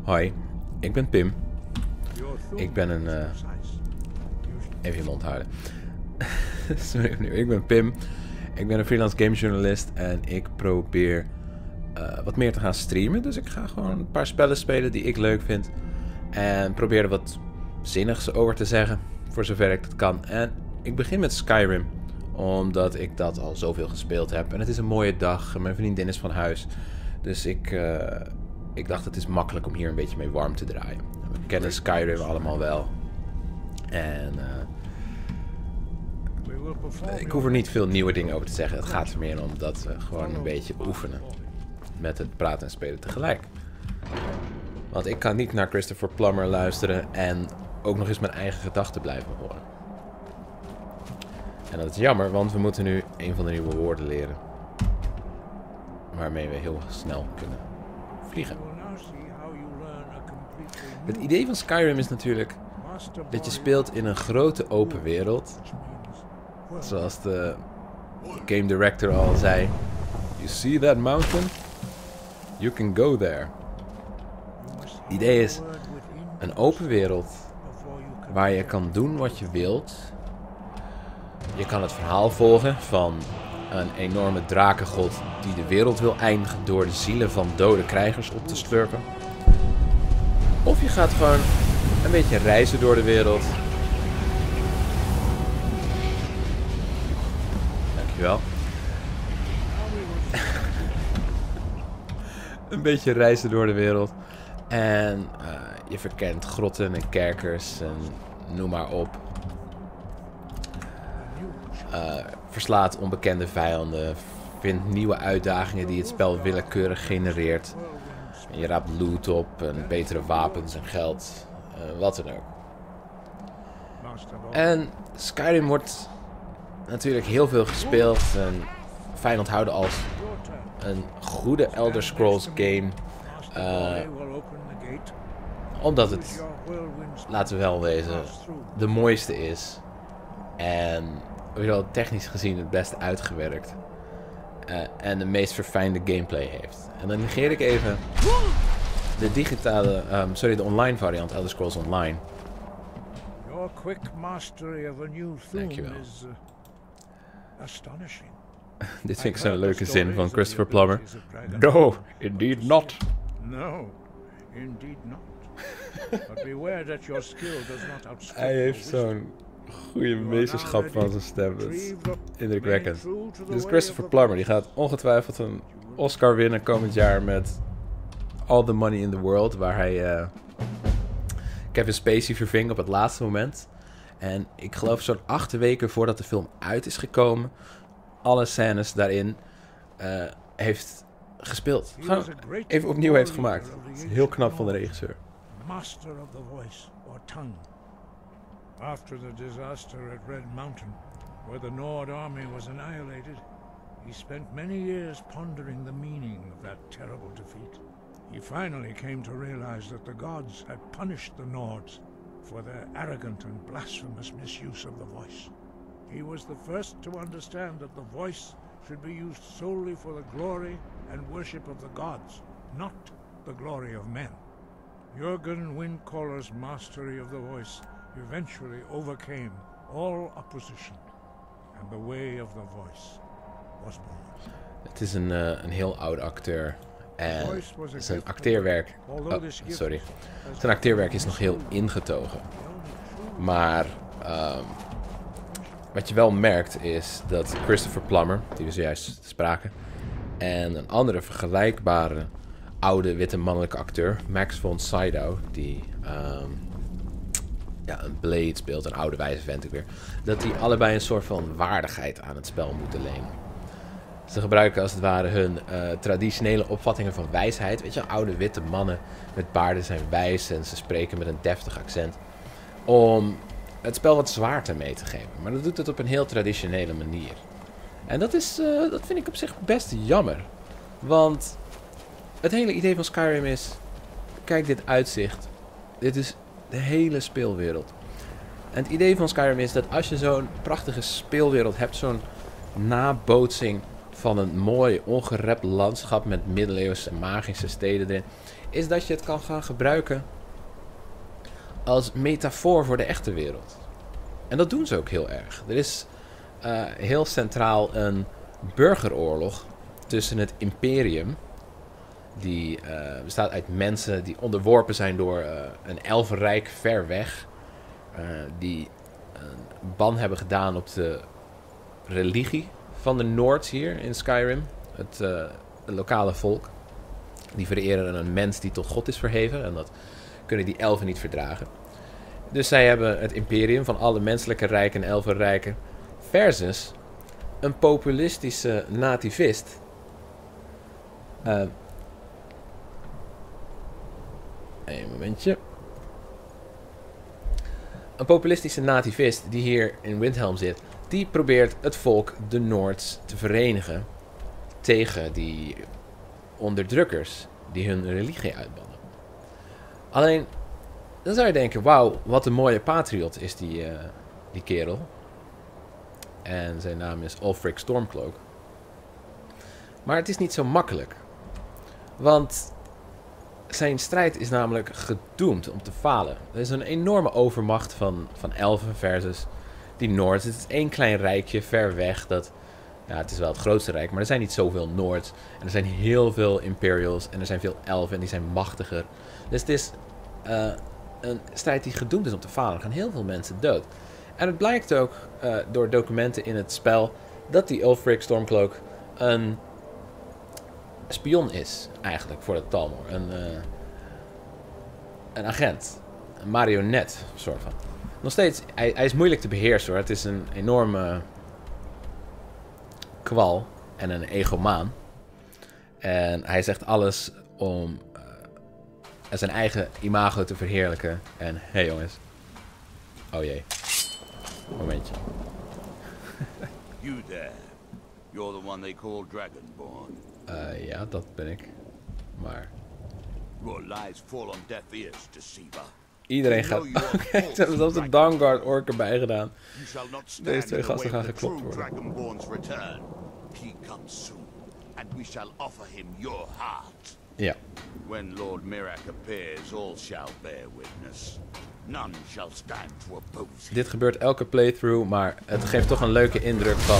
Hoi, ik ben Pim. Ik ben een... Even je mond houden. Sorry, ik ben Pim. Ik ben een freelance gamejournalist en ik probeer wat meer te gaan streamen. Dus ik ga gewoon een paar spellen spelen die ik leuk vind. En probeer er wat zinnigs over te zeggen, voor zover ik dat kan. En ik begin met Skyrim, omdat ik dat al zoveel gespeeld heb. En het is een mooie dag en mijn vriendin is van huis. Dus ik dacht het is makkelijk om hier een beetje mee warm te draaien. We kennen Skyrim allemaal wel. En ik hoef er niet veel nieuwe dingen over te zeggen. Het gaat er meer om dat we gewoon een beetje oefenen. Met het praten en spelen tegelijk. Want ik kan niet naar Christopher Plummer luisteren en ook nog eens mijn eigen gedachten blijven horen. En dat is jammer, want we moeten nu een van de nieuwe woorden leren. Waarmee we heel snel kunnen vliegen. Het idee van Skyrim is natuurlijk dat je speelt in een grote open wereld. Zoals de game director al zei. You see that mountain? You can go there. Het idee is een open wereld waar je kan doen wat je wilt. Je kan het verhaal volgen van een enorme drakengod die de wereld wil eindigen door de zielen van dode krijgers op te slurpen. Of je gaat gewoon een beetje reizen door de wereld. Dankjewel. Een beetje reizen door de wereld. En je verkent grotten en kerkers en noem maar op. Verslaat onbekende vijanden. Vindt nieuwe uitdagingen die het spel willekeurig genereert. En je raapt loot op en betere wapens en geld. Wat dan ook. En Skyrim wordt natuurlijk heel veel gespeeld en fijn onthouden als een goede Elder Scrolls game. Omdat het, laten we wel wezen, de mooiste is. En technisch gezien het best uitgewerkt. En de meest verfijnde gameplay heeft. En dan negeer ik even de digitale, de online variant, Elder Scrolls Online. Dankjewel. Dit vind ik zo'n leuke zin van Christopher Plummer. No, indeed not. No, indeed not. But beware that your skill does not outstrip. Hij heeft zo'n goede meesterschap van zijn stem. Dat is indrukwekkend. Dus Christopher Plummer die gaat ongetwijfeld een Oscar winnen komend jaar met All the Money in the World. Waar hij Kevin Spacey verving op het laatste moment. En ik geloof zo'n 8 weken voordat de film uit is gekomen, alle scènes daarin heeft gespeeld. Gewoon even opnieuw heeft gemaakt. Dat is heel knap van de regisseur. Master of the voice or tongue. After the disaster at Red Mountain, where the Nord army was annihilated, he spent many years pondering the meaning of that terrible defeat. He finally came to realize that the gods had punished the Nords for their arrogant and blasphemous misuse of the voice. He was the first to understand that the voice should be used solely for the glory and worship of the gods, not the glory of men. Jurgen Windcaller's mastery of the voice eventually overcame all opposition, and the way of the voice was born. Het is een heel oud acteur. En zijn acteerwerk... Zijn acteerwerk is nog heel ingetogen. Maar wat je wel merkt is dat Christopher Plummer, die we zojuist spraken, en een andere vergelijkbare oude witte mannelijke acteur, Max von Sydow, die een Blade speelt, een oude wijze vent ook weer, dat die allebei een soort van waardigheid aan het spel moeten lenen. Ze gebruiken als het ware hun traditionele opvattingen van wijsheid. Weet je, oude witte mannen met baarden zijn wijs en ze spreken met een deftig accent. Om het spel wat zwaarte mee te geven. Maar dat doet het op een heel traditionele manier. En dat vind ik op zich best jammer. Want het hele idee van Skyrim is, kijk dit uitzicht. Dit is de hele speelwereld. En het idee van Skyrim is dat als je zo'n prachtige speelwereld hebt, zo'n nabootsing van een mooi ongerept landschap met middeleeuwse magische steden erin, is dat je het kan gaan gebruiken als metafoor voor de echte wereld. En dat doen ze ook heel erg. Er is heel centraal een burgeroorlog tussen het imperium, die bestaat uit mensen die onderworpen zijn door een elfenrijk ver weg, die een ban hebben gedaan op de religie van de Noords hier in Skyrim, het lokale volk. Die vereren een mens die tot God is verheven en dat kunnen die elfen niet verdragen. Dus zij hebben het imperium van alle menselijke rijken en elfenrijken versus een populistische nativist. Een momentje. Een populistische nativist die hier in Windhelm zit, die probeert het volk de Noords te verenigen tegen die onderdrukkers die hun religie uitbannen. Alleen, dan zou je denken, wauw, wat een mooie patriot is die kerel. En zijn naam is Ulfric Stormcloak. Maar het is niet zo makkelijk. Want zijn strijd is namelijk gedoemd om te falen. Er is een enorme overmacht van elfen versus die Noords. Het is één klein rijkje ver weg. Ja, het is wel het grootste rijk, maar er zijn niet zoveel Noords. En er zijn heel veel Imperials en er zijn veel elfen en die zijn machtiger. Dus het is een strijd die gedoemd is om te falen. Er gaan heel veel mensen dood. En het blijkt ook door documenten in het spel dat die Ulfric Stormcloak een spion is, eigenlijk, voor de Talmor. Een agent. Een marionet, soort van. Nog steeds, hij is moeilijk te beheersen, hoor. Het is een enorme kwal en een egomaan. En hij zegt alles om zijn eigen imago te verheerlijken. En, hé jongens. Oh jee. Momentje. You there. You're the one they call Dragonborn. Ja, dat ben ik. Maar Your lies fall on deaf ears, deceiver. iedereen gaat... Oké, ze hebben zelfs de Dawnguard ork erbij gedaan. You shall not stand Deze twee in the gasten way gaan of the geklopt true worden. Dragonborn's return. He comes soon, and we shall offer him your heart. Ja. When Lord Mirak appears, all shall bear witness. None shall stand to oppose him. Dit gebeurt elke playthrough, maar het geeft toch een leuke indruk van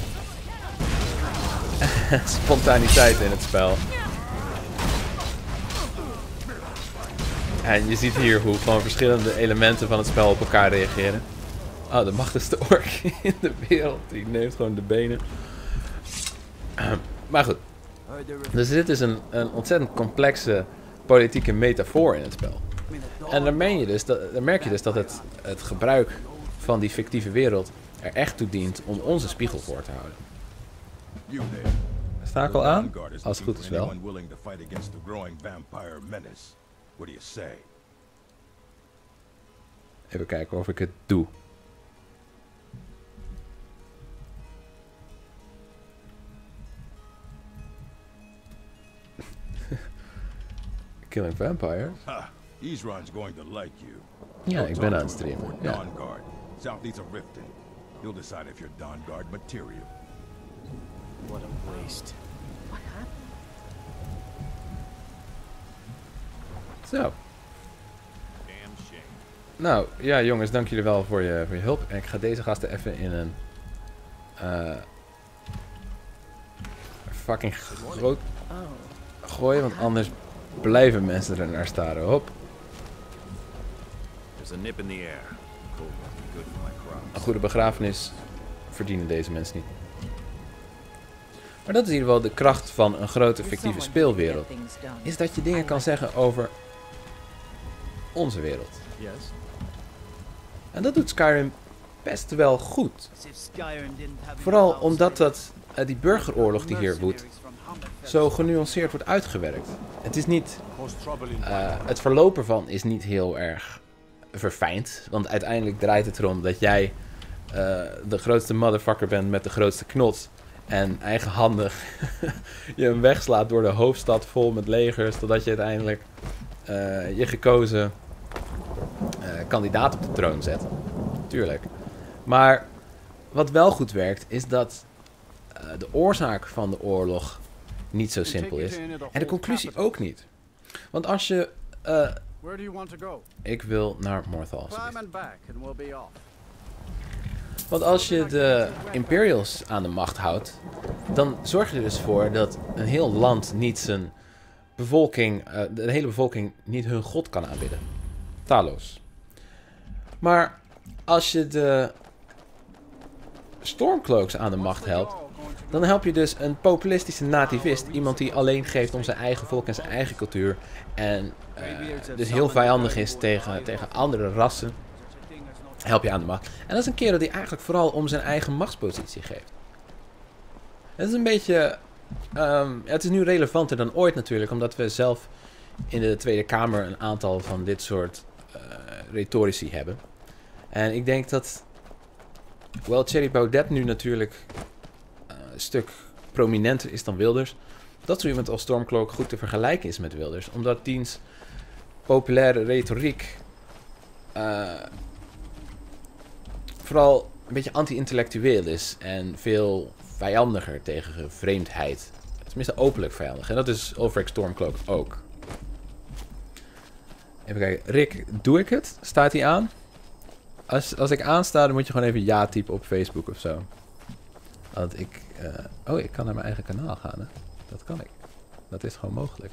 spontaniteit in het spel. En je ziet hier hoe gewoon verschillende elementen van het spel op elkaar reageren. Oh, de machtigste ork in de wereld. Die neemt gewoon de benen. Maar goed. Dus dit is een ontzettend complexe politieke metafoor in het spel. En dan merk je dus dat het gebruik van die fictieve wereld er echt toe dient om onze spiegel voor te houden. Sta ik al aan? Als het goed is wel. Even kijken of ik het doe. Killing vampires? Isran's going to like you. Ja, ik ben aan het streamen. Ja. Dawnguard, southeast of Riften. You'll decide if you're Dawnguard material. What a waste. What happened? Zo. Damn shame. Nou, ja jongens, dank jullie wel voor je hulp. En ik ga deze gasten even in een fucking groot gooien, want anders blijven mensen er naar staren. Hop. There's a nip in the air. Cold must be good for my crops. Een goede begrafenis verdienen deze mensen niet. Maar dat is in ieder geval de kracht van een grote fictieve speelwereld. Is dat je dingen kan zeggen over onze wereld. Yes. En dat doet Skyrim best wel goed. Vooral omdat die burgeroorlog die hier woedt zo genuanceerd wordt uitgewerkt. Het is niet... het verloop ervan is niet heel erg verfijnd. Want uiteindelijk draait het erom dat jij de grootste motherfucker bent met de grootste knots. En eigenhandig je een weg slaat door de hoofdstad vol met legers. Totdat je uiteindelijk je gekozen kandidaat op de troon zet. Tuurlijk. Maar wat wel goed werkt is dat de oorzaak van de oorlog niet zo simpel is. En de conclusie ook niet. Want als je... ik wil naar Morthal. Want als je de Imperials aan de macht houdt, dan zorg je er dus voor dat een heel land niet zijn bevolking, de hele bevolking niet hun god kan aanbidden. Talos. Maar als je de Stormcloaks aan de macht helpt, dan help je dus een populistische nativist. Iemand die alleen geeft om zijn eigen volk en zijn eigen cultuur. En dus heel vijandig is tegen andere rassen. Help je aan de macht. En dat is een kerel die eigenlijk vooral om zijn eigen machtspositie geeft. Het is een beetje... het is nu relevanter dan ooit natuurlijk. Omdat we zelf in de Tweede Kamer een aantal van dit soort retorici hebben. En ik denk dat... Hoewel Thierry Baudet nu natuurlijk een stuk prominenter is dan Wilders, dat zo iemand als Stormcloak goed te vergelijken is met Wilders. Omdat diens populaire retoriek vooral een beetje anti-intellectueel is en veel vijandiger tegen vreemdheid. Tenminste openlijk vijandig. En dat is Ulfric Stormcloak ook. Even kijken. Rick, doe ik het? Staat hij aan? Als ik aansta, dan moet je gewoon even ja typen op Facebook of zo. Want ik... ik kan naar mijn eigen kanaal gaan, hè. Dat kan ik. Dat is gewoon mogelijk.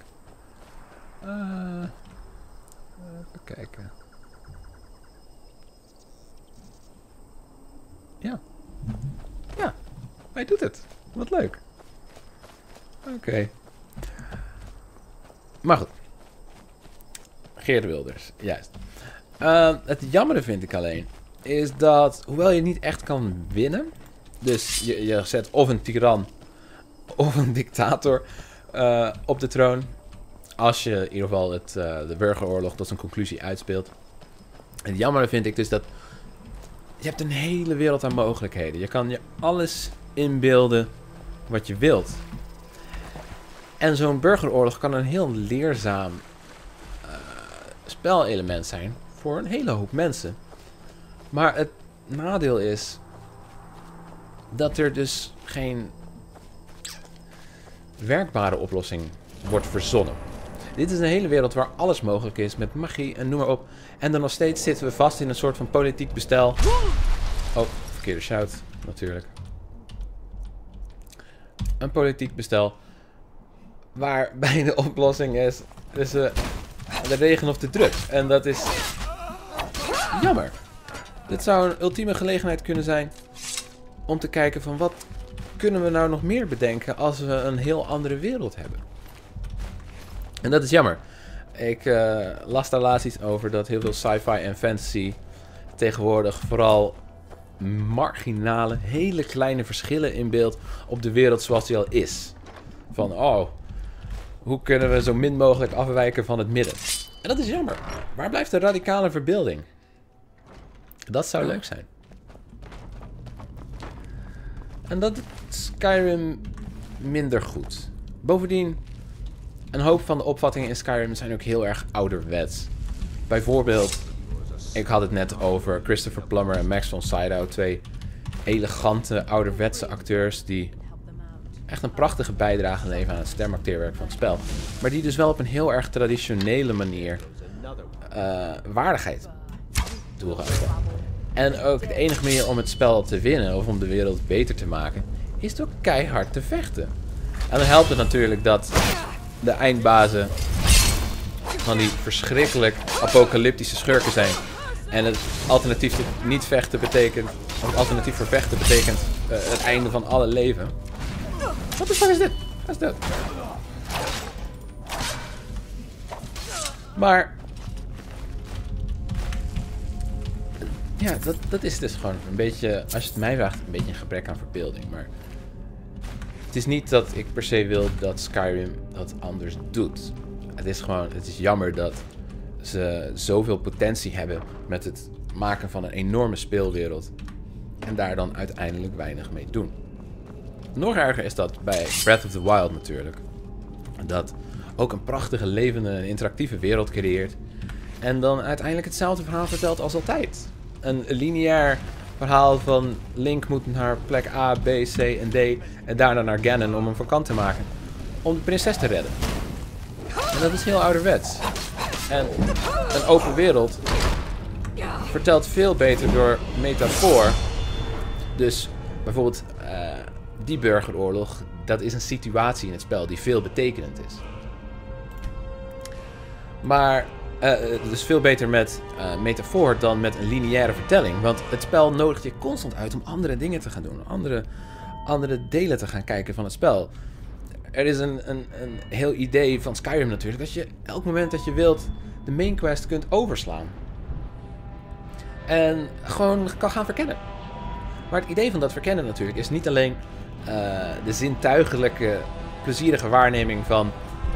Even kijken. Ja. Ja. Hij doet het. Wat leuk. Oké. Maar goed. Geert Wilders. Juist. Het jammere vind ik alleen is dat, hoewel je niet echt kan winnen, dus je zet of een tiran of een dictator op de troon, als je in ieder geval de burgeroorlog tot zijn conclusie uitspeelt. Het jammere vind ik dus dat je hebt een hele wereld aan mogelijkheden. Je kan je alles inbeelden wat je wilt. En zo'n burgeroorlog kan een heel leerzaam spelelement zijn voor een hele hoop mensen. Maar het nadeel is dat er dus geen werkbare oplossing wordt verzonnen. Dit is een hele wereld waar alles mogelijk is met magie en noem maar op. En dan nog steeds zitten we vast in een soort van politiek bestel. Oh, verkeerde shout natuurlijk. Een politiek bestel waarbij de oplossing is tussen de regen of de drugs. En dat is jammer. Dit zou een ultieme gelegenheid kunnen zijn om te kijken van wat kunnen we nou nog meer bedenken als we een heel andere wereld hebben. En dat is jammer. Ik las daar laatst iets over dat heel veel sci-fi en fantasy tegenwoordig vooral marginale, hele kleine verschillen inbeeldt op de wereld zoals die al is. Van, hoe kunnen we zo min mogelijk afwijken van het midden? En dat is jammer. Waar blijft de radicale verbeelding? Dat zou leuk zijn. En dat is Skyrim minder goed. Bovendien, een hoop van de opvattingen in Skyrim zijn ook heel erg ouderwets. Bijvoorbeeld, ik had het net over Christopher Plummer en Max von Sydow. Twee elegante, ouderwetse acteurs die echt een prachtige bijdrage leveren aan het stemacteerwerk van het spel. Maar die dus wel op een heel erg traditionele manier waardigheid toegeven. En ook de enige manier om het spel te winnen of om de wereld beter te maken, is door keihard te vechten. En dan helpt het natuurlijk dat de eindbazen van die verschrikkelijk apocalyptische schurken zijn. En het alternatief niet vechten betekent, of het alternatief voor vechten betekent het einde van alle leven. Wat de fuck is dit? Wat is dit? Maar ja, dat is dus gewoon een beetje, als je het mij vraagt, een beetje een gebrek aan verbeelding. Maar het is niet dat ik per se wil dat Skyrim dat anders doet. Het is gewoon, het is jammer dat ze zoveel potentie hebben met het maken van een enorme speelwereld. En daar dan uiteindelijk weinig mee doen. Nog erger is dat bij Breath of the Wild natuurlijk. Dat ook een prachtige, levende en interactieve wereld creëert. En dan uiteindelijk hetzelfde verhaal vertelt als altijd. Een lineair verhaal van Link moet naar plek A, B, C en D en daarna naar Ganon om hem van kant te maken. Om de prinses te redden. En dat is heel ouderwets. En een open wereld vertelt veel beter door metafoor. Dus bijvoorbeeld die burgeroorlog, dat is een situatie in het spel die veel betekenend is. Maar dus veel beter met metafoor dan met een lineaire vertelling. Want het spel nodigt je constant uit om andere dingen te gaan doen. Andere delen te gaan kijken van het spel. Er is een heel idee van Skyrim natuurlijk. Dat je elk moment dat je wilt de main quest kunt overslaan. En gewoon kan gaan verkennen. Maar het idee van dat verkennen natuurlijk is niet alleen de zintuigelijke, plezierige waarneming van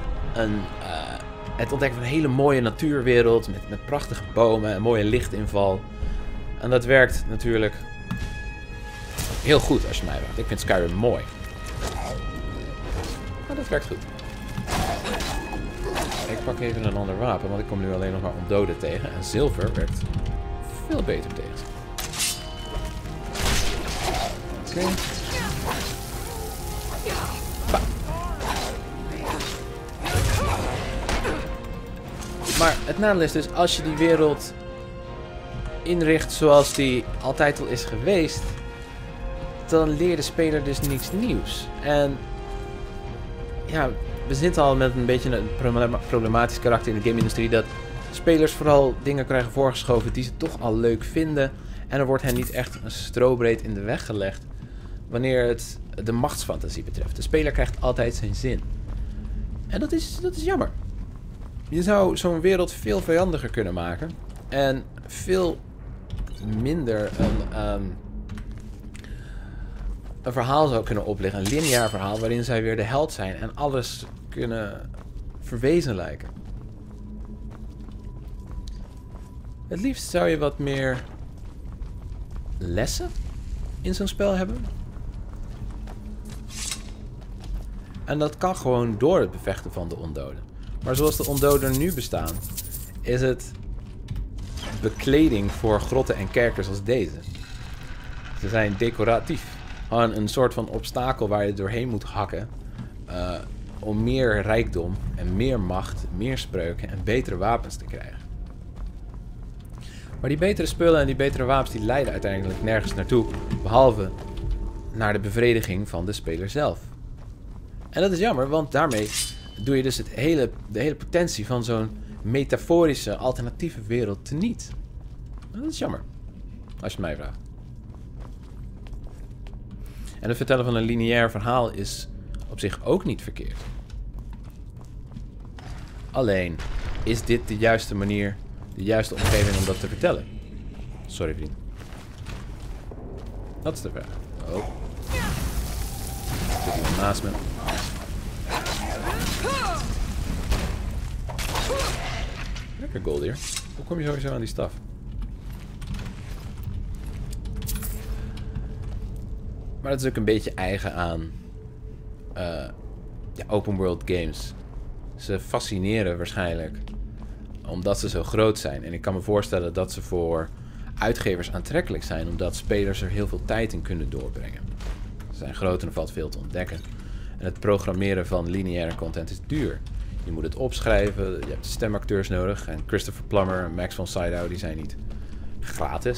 het ontdekken van een hele mooie natuurwereld met prachtige bomen en mooie lichtinval. En dat werkt natuurlijk heel goed als je mij vraagt. Ik vind Skyrim mooi. Maar dat werkt goed. Ik pak even een ander wapen, want ik kom nu alleen nog maar ondoden tegen. En zilver werkt veel beter tegen. Oké. Maar het nadeel is dus, als je die wereld inricht zoals die altijd al is geweest, dan leert de speler dus niets nieuws. En ja, we zitten al met een beetje een problematisch karakter in de game-industrie, dat spelers vooral dingen krijgen voorgeschoven die ze toch al leuk vinden. En er wordt hen niet echt een strobreed in de weg gelegd wanneer het de machtsfantasie betreft. De speler krijgt altijd zijn zin. En dat is jammer. Je zou zo'n wereld veel vijandiger kunnen maken. En veel minder een verhaal zou kunnen opleggen. Een lineair verhaal waarin zij weer de held zijn. En alles kunnen verwezenlijken. Het liefst zou je wat meer lessen in zo'n spel hebben. En dat kan gewoon door het bevechten van de ondoden. Maar zoals de ondoden nu bestaan, is het bekleding voor grotten en kerkers als deze. Ze zijn decoratief. Gewoon een soort van obstakel waar je doorheen moet hakken. Om meer rijkdom en meer macht, meer spreuken en betere wapens te krijgen. Maar die betere spullen en die betere wapens die leiden uiteindelijk nergens naartoe. Behalve naar de bevrediging van de speler zelf. En dat is jammer, want daarmee doe je dus de hele potentie van zo'n metaforische, alternatieve wereld teniet. En dat is jammer, als je mij vraagt. En het vertellen van een lineair verhaal is op zich ook niet verkeerd. Alleen, is dit de juiste manier, de juiste omgeving om dat te vertellen? Sorry, vriend. Dat is de vraag. Oh. Zit iemand naast me? Lekker Goldier. Hoe kom je sowieso aan die staf? Maar dat is ook een beetje eigen aan open world games. Ze fascineren waarschijnlijk omdat ze zo groot zijn. En ik kan me voorstellen dat ze voor uitgevers aantrekkelijk zijn, omdat spelers er heel veel tijd in kunnen doorbrengen. Ze zijn groot en er valt veel te ontdekken. En het programmeren van lineaire content is duur. Je moet het opschrijven, je hebt stemacteurs nodig. En Christopher Plummer en Max von Sydow, die zijn niet gratis.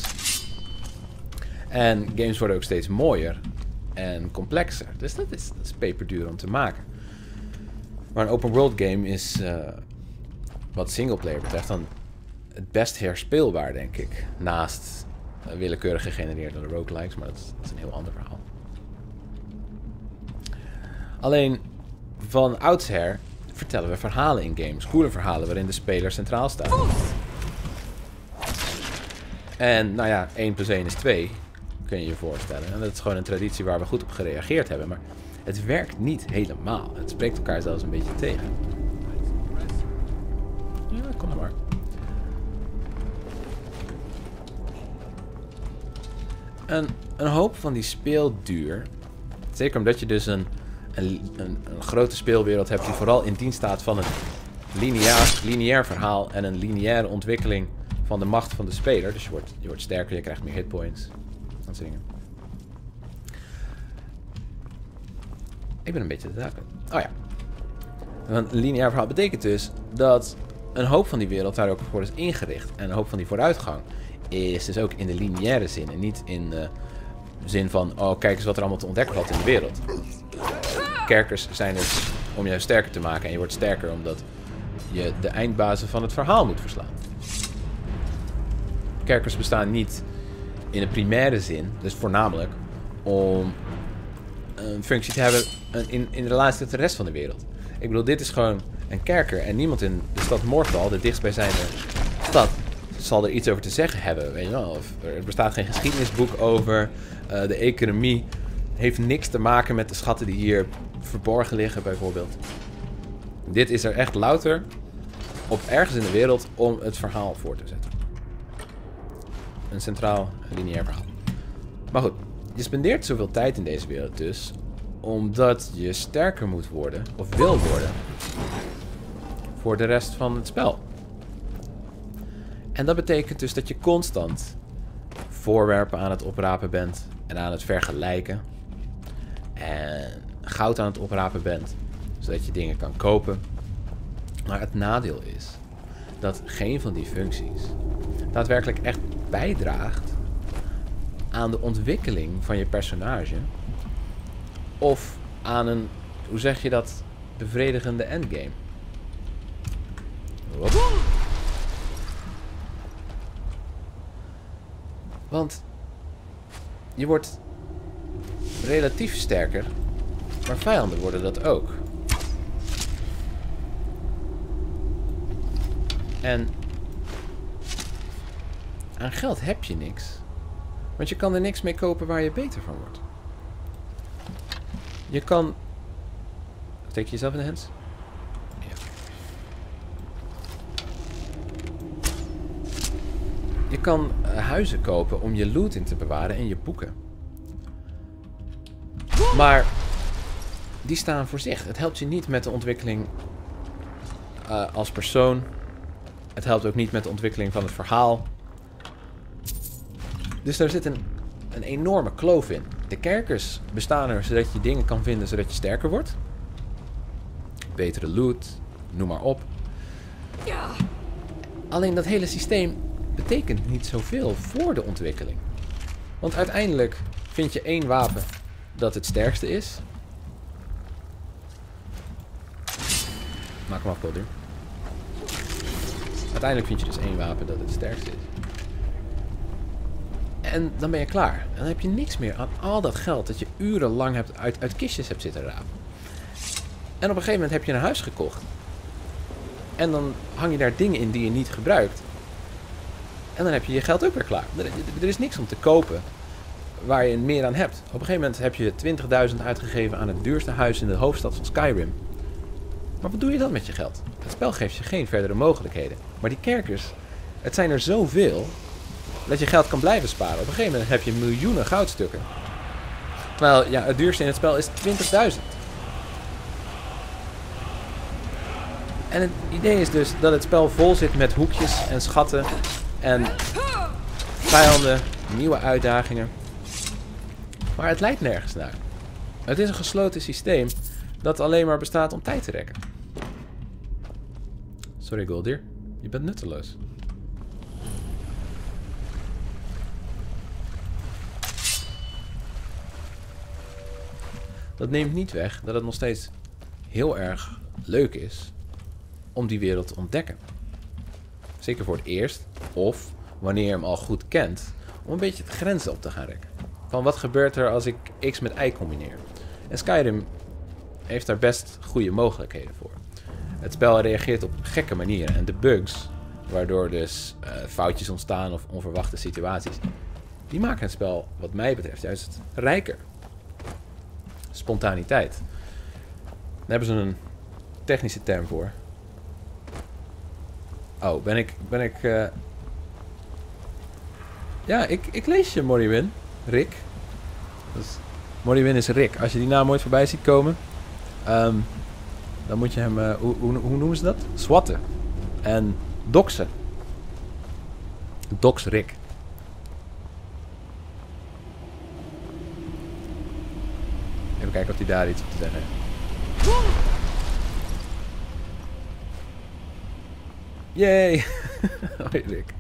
En games worden ook steeds mooier en complexer. Dus dat is peperduur om te maken. Maar een open world game is, wat singleplayer betreft, dan het best herspeelbaar, denk ik. Naast willekeurig gegenereerde roguelikes, maar dat is een heel ander verhaal. Alleen, van oudsher vertellen we verhalen in games. Coole verhalen waarin de speler centraal staat. En, nou ja, 1 + 1 is 2. Kun je je voorstellen. En dat is gewoon een traditie waar we goed op gereageerd hebben. Maar het werkt niet helemaal. Het spreekt elkaar zelfs een beetje tegen. Ja, kom maar. Een hoop van die speelduur. Zeker omdat je dus een grote speelwereld hebt die vooral in dienst staat van een lineair verhaal en een lineaire ontwikkeling van de macht van de speler. Dus je wordt sterker, je krijgt meer hitpoints. soort dingen. Ik ben een beetje de zaak. Oh ja. Want lineair verhaal betekent dus dat een hoop van die wereld daar ook voor is ingericht. En een hoop van die vooruitgang is dus ook in de lineaire zin. En niet in de zin van, oh kijk eens wat er allemaal te ontdekken valt in de wereld. Kerkers zijn dus om jou sterker te maken. En je wordt sterker omdat je de eindbazen van het verhaal moet verslaan. Kerkers bestaan niet in de primaire zin, dus voornamelijk om een functie te hebben in relatie tot de rest van de wereld. Ik bedoel, dit is gewoon een kerker en niemand in de stad Morthal, de dichtstbijzijnde stad, zal er iets over te zeggen hebben, weet je wel. Of er bestaat geen geschiedenisboek over. De economie heeft niks te maken met de schatten die hier verborgen liggen, bijvoorbeeld. Dit is er echt louter op ergens in de wereld om het verhaal voor te zetten. Een centraal lineair verhaal. Maar goed, je spendeert zoveel tijd in deze wereld dus omdat je sterker moet worden, of wil worden, voor de rest van het spel. En dat betekent dus dat je constant voorwerpen aan het oprapen bent en aan het vergelijken. En goud aan het oprapen bent, zodat je dingen kan kopen. Maar het nadeel is dat geen van die functies daadwerkelijk echt bijdraagt aan de ontwikkeling van je personage. Of aan een, hoe zeg je dat, bevredigende endgame. Wat? Want je wordt relatief sterker, maar vijanden worden dat ook. En aan geld heb je niks. Want je kan er niks mee kopen waar je beter van wordt. Je kan... Steek je jezelf in de hands? Ja. Je kan huizen kopen om je loot in te bewaren en je boeken. Maar die staan voor zich. Het helpt je niet met de ontwikkeling als persoon. Het helpt ook niet met de ontwikkeling van het verhaal. Dus daar zit een enorme kloof in. De kerkers bestaan er zodat je dingen kan vinden zodat je sterker wordt. Betere loot, noem maar op. Alleen dat hele systeem betekent niet zoveel voor de ontwikkeling. Want uiteindelijk vind je één wapen dat het sterkste is. Maak hem af, Coldur. Uiteindelijk vind je dus één wapen dat het sterkste is. En dan ben je klaar. En dan heb je niks meer aan al dat geld dat je urenlang hebt uit kistjes hebt zitten rapen. En op een gegeven moment heb je een huis gekocht. En dan hang je daar dingen in die je niet gebruikt. En dan heb je je geld ook weer klaar. Er is niks om te kopen waar je meer aan hebt. Op een gegeven moment heb je 20.000 uitgegeven aan het duurste huis in de hoofdstad van Skyrim. Maar wat doe je dan met je geld? Het spel geeft je geen verdere mogelijkheden. Maar die kerkers, het zijn er zoveel dat je geld kan blijven sparen. Op een gegeven moment heb je miljoenen goudstukken. Terwijl, ja, het duurste in het spel is 20.000. En het idee is dus dat het spel vol zit met hoekjes en schatten en vijanden, nieuwe uitdagingen. Maar het leidt nergens naar. Het is een gesloten systeem dat alleen maar bestaat om tijd te rekken. Sorry, Goldir. Je bent nutteloos. Dat neemt niet weg dat het nog steeds heel erg leuk is om die wereld te ontdekken. Zeker voor het eerst, of wanneer je hem al goed kent, om een beetje de grenzen op te gaan rekken. Van wat gebeurt er als ik X met Y combineer? En Skyrim heeft daar best goede mogelijkheden voor. Het spel reageert op gekke manieren en de bugs, waardoor dus foutjes ontstaan of onverwachte situaties, die maken het spel wat mij betreft juist rijker. Spontaniteit. Daar hebben ze een technische term voor. Oh, ben ik... Ja, ik lees je, Morriwin. Rick. Dus, Morriwin is Rick. Als je die naam ooit voorbij ziet komen, dan moet je hem... hoe noemen ze dat? Swatten. En doxen. Dox Rick. Even kijken of hij daar iets op te zeggen heeft. Yay! Hoi Rick.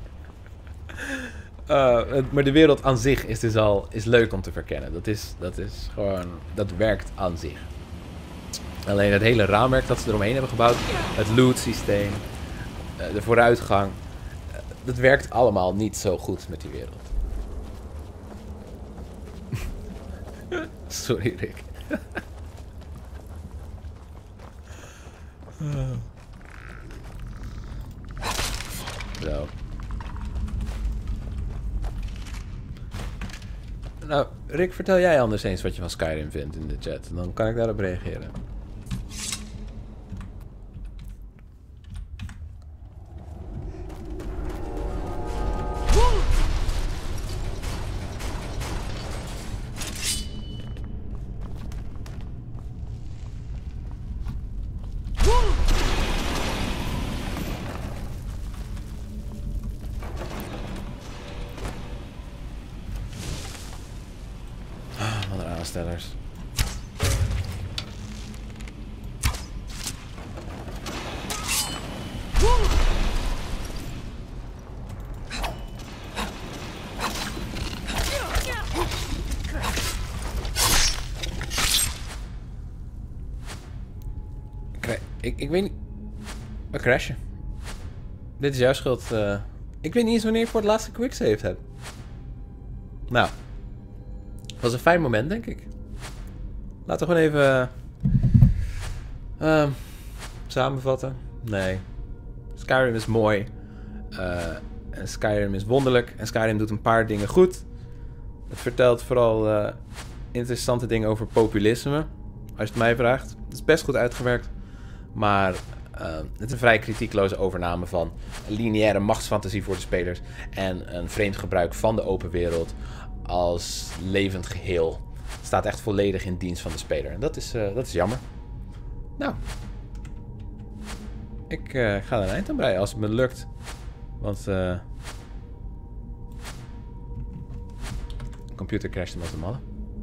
Maar de wereld aan zich is dus al leuk om te verkennen. Dat is gewoon... Dat werkt aan zich. Alleen het hele raamwerk dat ze eromheen hebben gebouwd. Het loot systeem. De vooruitgang. Dat werkt allemaal niet zo goed met die wereld. Sorry Rick. Zo. Nou, Rick, vertel jij anders eens wat je van Skyrim vindt in de chat. Dan kan ik daarop reageren. Aanstellers. Ik weet niet... We crashen. Dit is jouw schuld. Ik weet niet eens wanneer ik voor het laatste quicksaved heb. Nou. Was een fijn moment, denk ik. Laten we gewoon even... samenvatten. Nee. Skyrim is mooi. En Skyrim is wonderlijk. En Skyrim doet een paar dingen goed. Het vertelt vooral interessante dingen over populisme. Als je het mij vraagt. Het is best goed uitgewerkt. Maar het is een vrij kritiekloze overname van een lineaire machtsfantasie voor de spelers. En een vreemd gebruik van de open wereld als levend geheel. Het staat echt volledig in dienst van de speler. En dat is jammer. Nou. Ik ga er een eind aan breien als het me lukt. Want de computer crasht hem als de malle.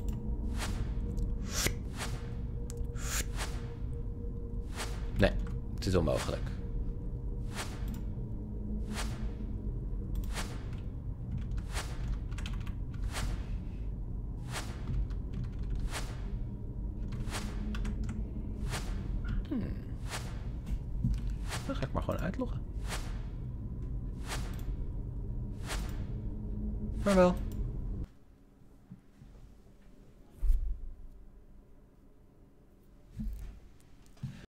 Nee, het is onmogelijk. Dan ga ik maar gewoon uitloggen. Vaarwel.